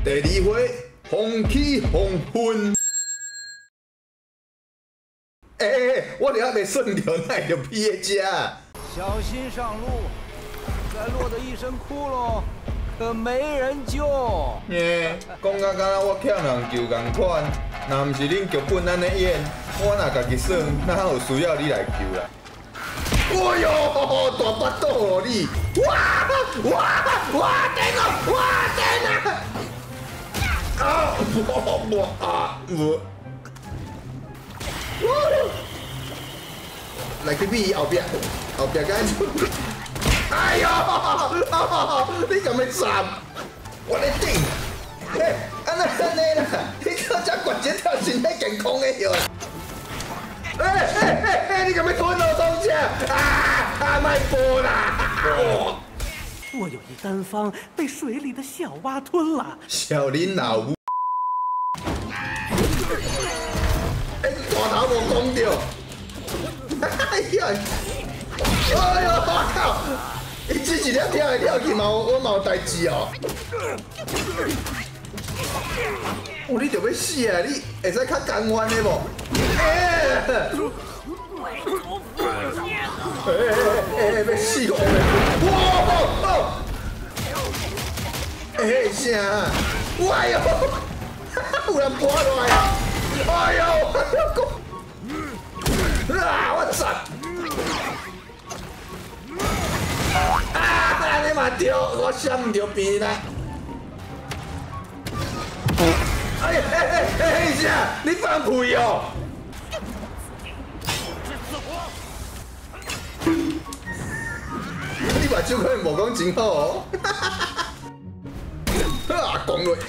第2回风起风昏。我哋还没算到，哪会就劈个只？ 小心上路，再落得一身窟窿，可没人救。 讲到敢若我欠人救共款，若毋是恁剧本安尼演，我若家己算，哪有需要你来救啦？哎呦，大巴肚哦你！哇！天啊！哇天啊！来去比后壁敢？哎呦！你敢要斩？我咧顶！安尼啦，你到遮关节跳身体健康的哟！你敢要吞我东西？卖播啦！ 我有一单方被水里的小蛙吞了。 小林老母！大头无讲着。哎呦！我靠！伊只一粒跳来跳去嘛，我嘛有代志哦。你着要死啊！你会使较甘愿的无？要死我了！啥？哎呦！有人爬落来！哎呦！我操！你嘛着，我闪唔着边啦！啥？你放屁哦！你把手可能无讲真好哦！讲落，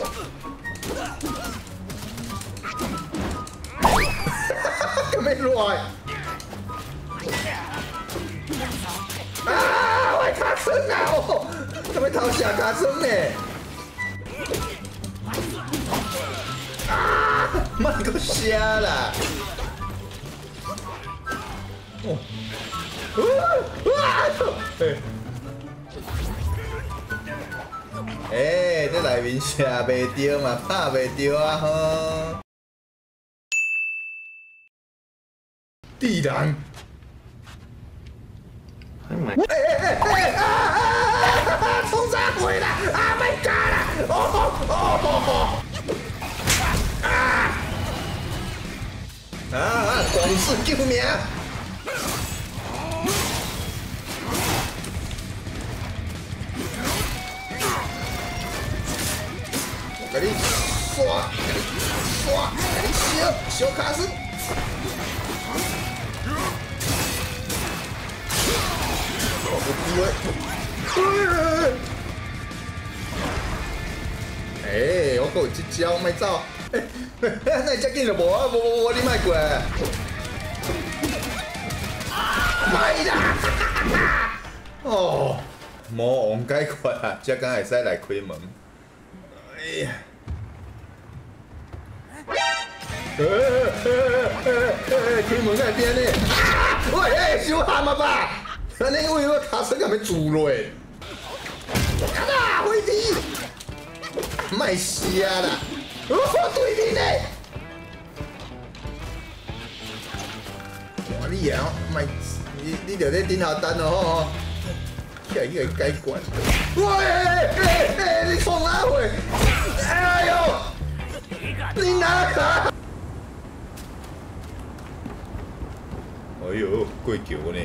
咁要来？我卡酸啊！哦，咁要偷下卡酸呢？莫个写啦！这内面射袂着嘛，拍袂着啊吼！敌人！冲啥回啦？My God 啦！广式救命！给你刷，给你小卡斯。有机会。我还有一招，莫走。那遮紧就无啊，无你莫过来。歹啦！魔王解决啊，这敢会使来开门。哎呀！开门在边呢？喂，小喊啊吧！安尼为我卡身敢要住落？飞机！莫死啊啦！对面呢？哇！你啊，莫你着咧顶头等哦吼！起来去解决。喂！你创哪会？哎呦！你哪个？哎呦，过桥呢！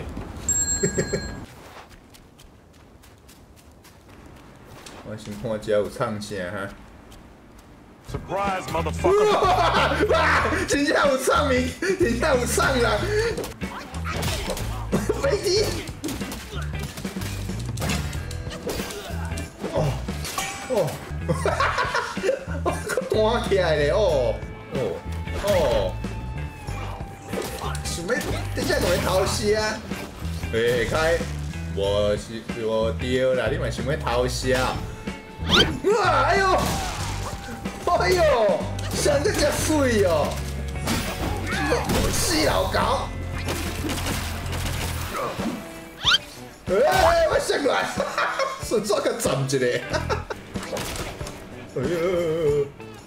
我先看遮有唱啥哈。 Surprise, motherfucker！ 真正有唱名，真正有唱人。飞机。我弹起来咧，想要等下同你偷袭啊？开，我对啦，你嘛想要偷袭？哇！哎呦！生得真水哦！死老狗！我上来，顺手甲站一个。 哎呦！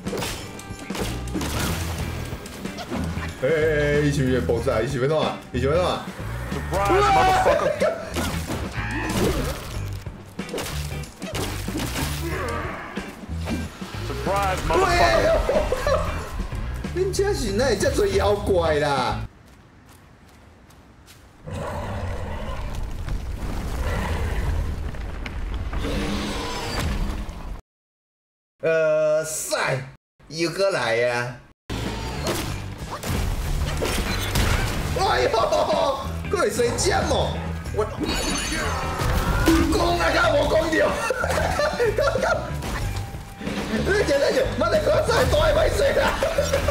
哎，伊是要爆炸，伊是要哪？伊是要哪？ Surprise, motherfucker! Surprise, motherfucker! 恁这是哪会遮多妖怪啦？赛又过来呀！哎呦，佫会生尖哦！我讲啊，敢无讲着？你等，妈的，我赛大会歹势啦！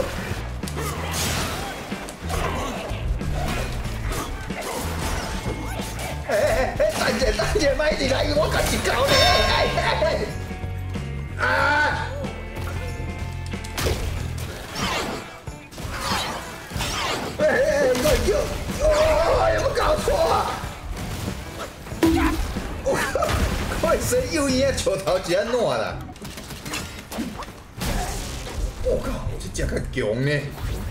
等者，莫一直来，我甲一搞咧！啊！我叫，有冇搞错啊？我谁又伊球头是安怎啦？我靠，这只较强呢！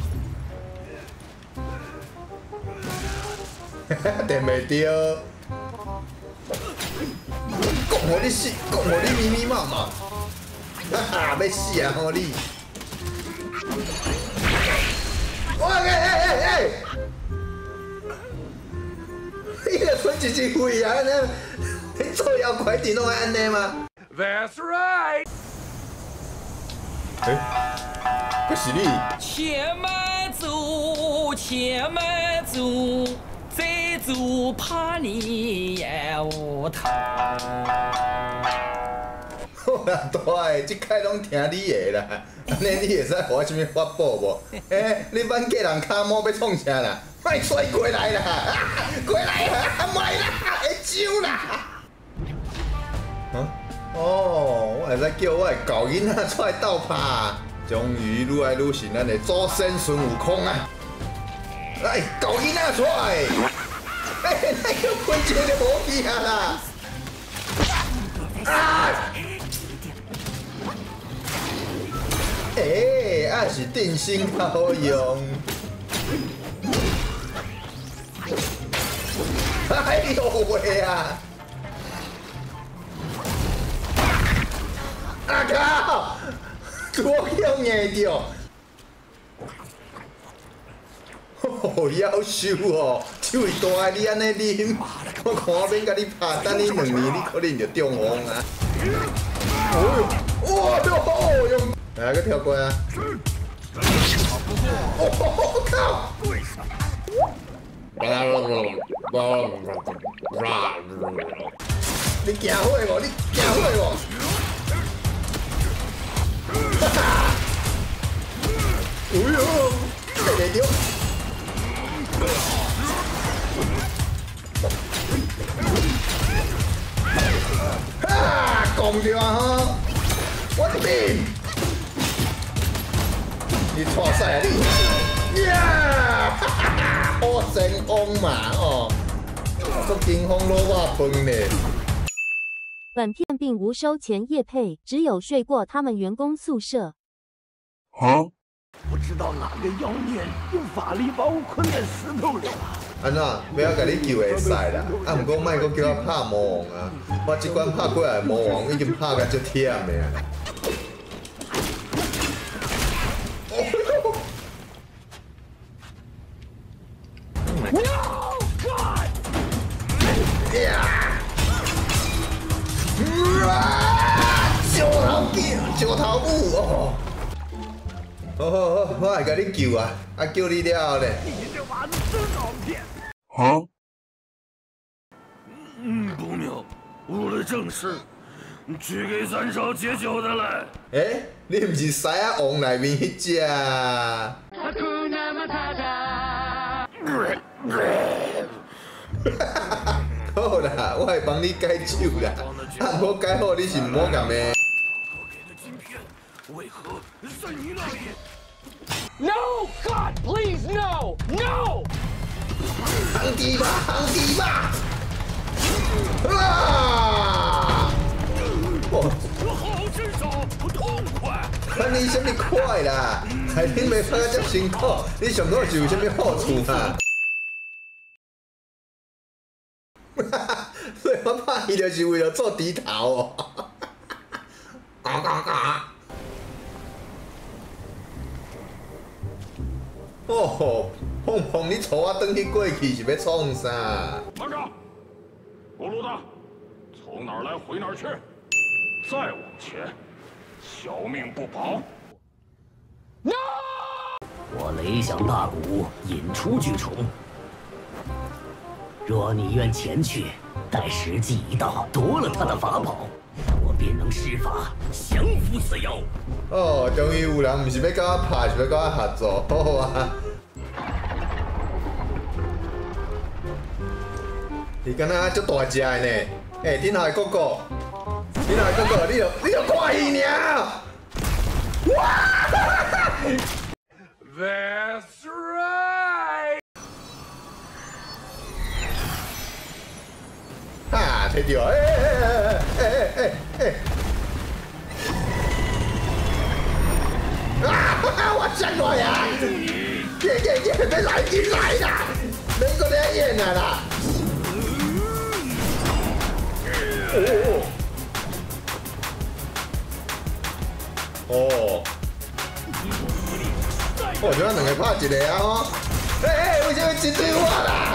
电袂着，讲互你死，讲互你咪咪冒冒，哈哈，要死啊！吼你！哎！你个存一只肺啊！你做妖怪一定拢爱安尼吗 That's right. 可是你。 且慢走，再走怕你也无头。 好啦，大个，即摆拢听你的啦。安尼你会使互我啥物法宝无？你挽嫁人骹毛要创啥啦？莫拽过来啦！过来啦！莫啦，会上啦！哦，我会使叫我的狗囡仔出来斗拍。终于愈来愈是咱的祖先孙悟空啊！来，狗囡仔出来！那个喷球就无去啊啦！啊！还是定心好用。哎呦喂啊！啊靠！多用硬着。哦，夭寿哦！手会大，你安尼啉，我看我免甲你拍，等你2年，你可能就中风啊！哦哟！来，个跳过啊！我靠！你行火无？你行火无？哈哈！哎呦，这个丢！哈，讲着啊吼！我的命！你错赛啊你！呀！哈哈哈！好成功嘛哦！足惊风卤肉饭呢。 本片并无收钱业配，只有睡过他们员工宿舍。 不知道哪个妖孽用法力把我困在石头里了。 安怎？要甲你救会使啦，啊，毋过莫阁叫我拍魔王啊！我即关拍过来魔王已经拍甲足忝的啊！No God！ 呀！石头母哦！好，我来甲你救啊！啊，救你了后咧。 你这娃子真好骗！ 不妙，误了正事，去给三少解酒的来。 你毋是狮仔王内面迄只？好啦，我会帮你解酒啦。啊，我解好你是毋好甲骂。 我给的金片为何在你那里 No, God, please, no, no! 行地吧！啊！ 我好身手，痛！ 管你什么快啦，害恁袂拍得遮辛苦，你上好是有啥物好处啊？所以我拍伊就是为了做猪头哦。哦，碰碰，你带我转去过去是要创啥？ 慢着，过路的，从哪儿来回哪儿去，再往前，小命不保。 我雷响大鼓，引出巨虫。若你愿前去，待时机一到，夺了他的法宝，我便能施法降服此妖。 哦，终于有人毋是要甲我拍，是要甲我合作，好啊！你敢若足大只的呢？顶头的哥哥，顶头的哥哥，你著看伊尔！哇 That's right。 哈，摕着！啊！我上来呀！要来进来啦！免搁咧演啊啦！哦，我这两个拍一个啊吼！为什么针对我啦？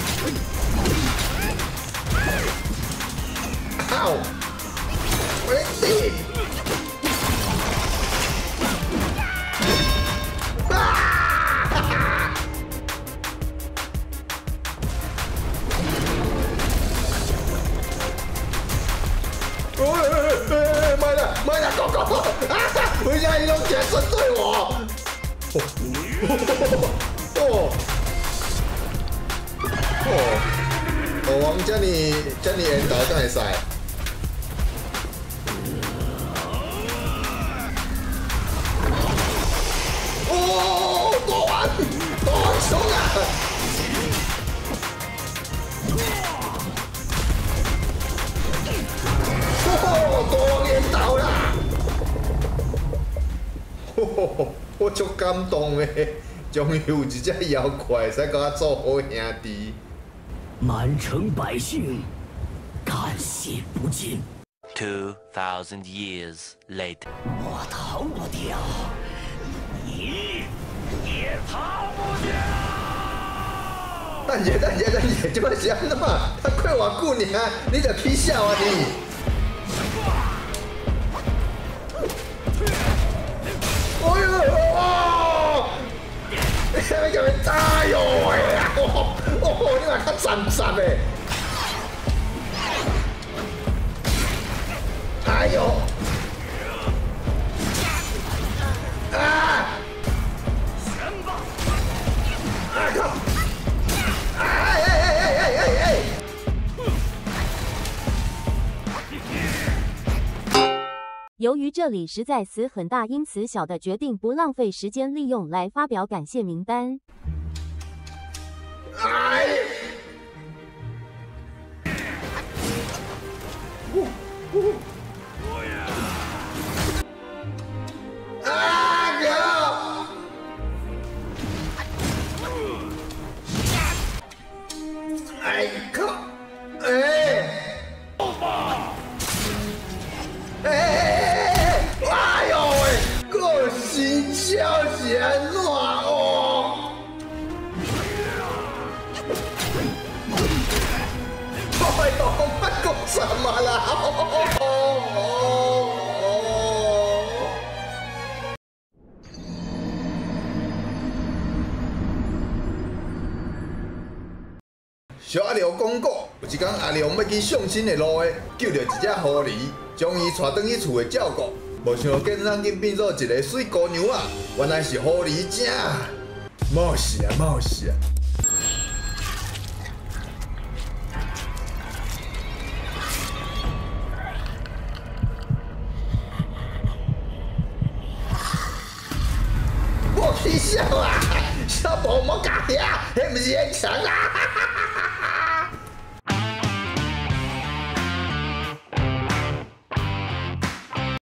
好，喂，买啦，哥哥！为啥伊拢这样针对我？我王这么缘投敢会使？哦，大王冲啊！大王缘投啦！我足感动的，终于有一只妖怪会使甲我做好兄弟。 满城百姓感谢不尽。 2,000 years later， 我逃不掉，你也逃不掉。 等者，这摆是安怎？他过偌久尔，你就起笑啊你！哎呦！你啥物叫人哎呦喂啊！你嘛较惨惨的。哎呦！啊！啊靠！哎！ 由于这里实在死很大，因此小的决定不浪费时间利用来发表感谢名单。 哎！啊靠！哎靠！哎呦喂，个心笑是安怎哦？哎呦，莫讲什么啦！小阿廖讲过，有一天阿廖要去上新的路的，救到一只狐狸，将伊带转去厝的照顾。无想到竟然竟变做一个水姑娘啊！原来是狐狸精，冒死啊！我屁笑啊！小宝莫假遐，迄毋是现场啊！